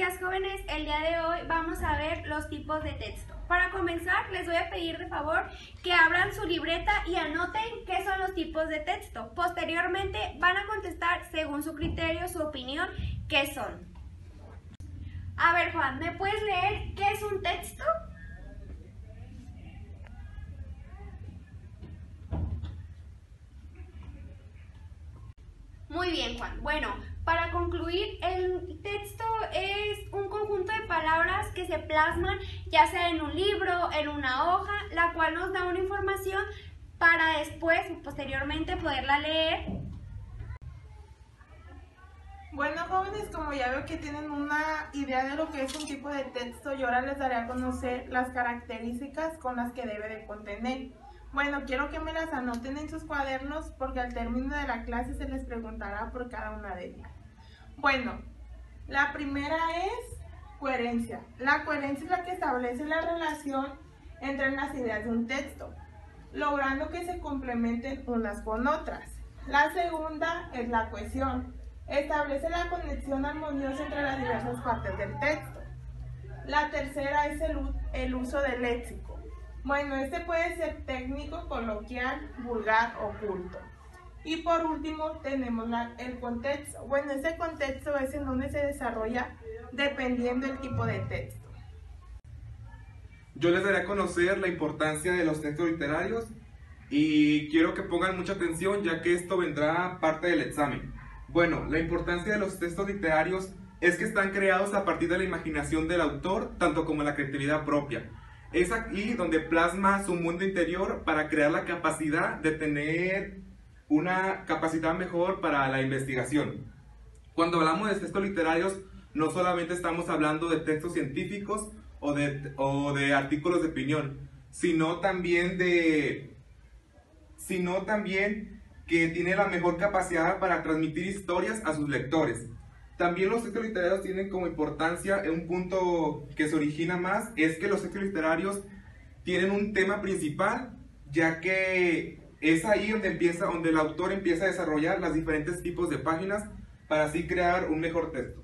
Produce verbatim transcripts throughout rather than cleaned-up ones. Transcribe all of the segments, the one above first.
días, jóvenes. El día de hoy vamos a ver los tipos de texto. Para comenzar, les voy a pedir de favor que abran su libreta y anoten qué son los tipos de texto. Posteriormente van a contestar según su criterio, su opinión, qué son. A ver, Juan, ¿me puedes leer qué es un texto? Muy bien, Juan. Bueno, para concluir, el texto es un conjunto de palabras que se plasman ya sea en un libro, en una hoja, la cual nos da una información para después, posteriormente, poderla leer. Bueno, jóvenes, como ya veo que tienen una idea de lo que es un tipo de texto, yo ahora les daré a conocer las características con las que debe de contener. Bueno, quiero que me las anoten en sus cuadernos porque al término de la clase se les preguntará por cada una de ellas. Bueno, la primera es coherencia. La coherencia es la que establece la relación entre las ideas de un texto, logrando que se complementen unas con otras. La segunda es la cohesión. Establece la conexión armoniosa entre las diversas partes del texto. La tercera es el, el uso del léxico. Bueno, este puede ser técnico, coloquial, vulgar o culto. Y por último tenemos la, el contexto. Bueno, este contexto es en donde se desarrolla dependiendo del tipo de texto. Yo les daré a conocer la importancia de los textos literarios y quiero que pongan mucha atención ya que esto vendrá parte del examen. Bueno, la importancia de los textos literarios es que están creados a partir de la imaginación del autor, tanto como la creatividad propia. Es aquí donde plasma su mundo interior para crear la capacidad de tener una capacidad mejor para la investigación. Cuando hablamos de textos literarios, no solamente estamos hablando de textos científicos o de, o de artículos de opinión, sino también de, sino también que tiene la mejor capacidad para transmitir historias a sus lectores. También los textos literarios tienen como importancia, un punto que se origina más, es que los textos literarios tienen un tema principal, ya que es ahí donde, empieza, donde el autor empieza a desarrollar los diferentes tipos de páginas para así crear un mejor texto.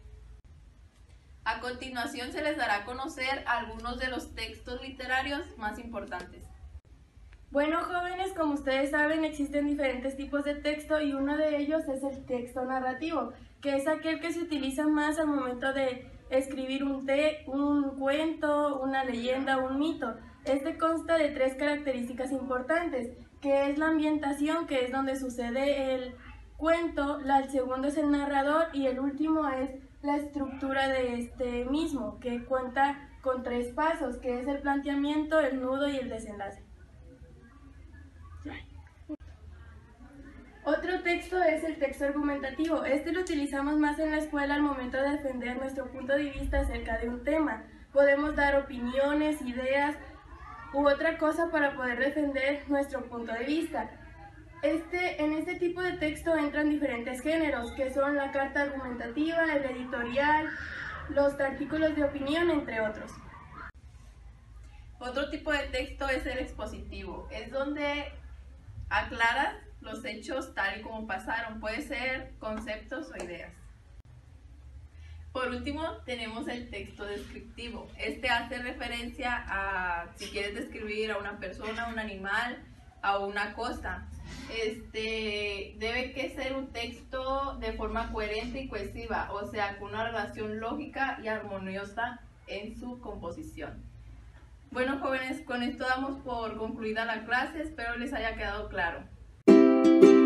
A continuación se les dará a conocer algunos de los textos literarios más importantes. Bueno, jóvenes, como ustedes saben, existen diferentes tipos de texto y uno de ellos es el texto narrativo, que es aquel que se utiliza más al momento de escribir un, te un cuento, una leyenda, un mito. Este consta de tres características importantes, que es la ambientación, que es donde sucede el cuento, la, el segundo es el narrador y el último es la estructura de este mismo, que cuenta con tres pasos, que es el planteamiento, el nudo y el desenlace. Otro texto es el texto argumentativo. Este lo utilizamos más en la escuela al momento de defender nuestro punto de vista acerca de un tema. Podemos dar opiniones, ideas u otra cosa para poder defender nuestro punto de vista. Este, en este tipo de texto entran diferentes géneros, que son la carta argumentativa, el editorial, los artículos de opinión, entre otros. Otro tipo de texto es el expositivo. Es donde aclaras los hechos tal y como pasaron. Puede ser conceptos o ideas. Por último, tenemos el texto descriptivo. Este hace referencia a si quieres describir a una persona, a un animal, a una cosa. Este debe que ser un texto de forma coherente y cohesiva, o sea, con una relación lógica y armoniosa en su composición. Bueno, jóvenes, con esto damos por concluida la clase. Espero les haya quedado claro.